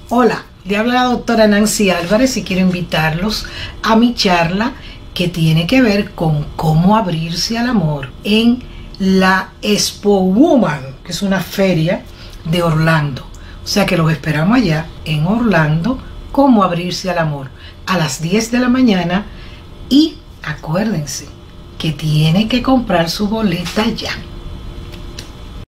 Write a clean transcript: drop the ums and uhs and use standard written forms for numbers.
Hola, le habla la doctora Nancy Álvarez y quiero invitarlos a mi charla que tiene que ver con cómo abrirse al amor en la Expo Woman, que es una feria de Orlando. O sea que los esperamos allá en Orlando, cómo abrirse al amor, a las 10 de la mañana. Y acuérdense que tiene que comprar su boleta ya.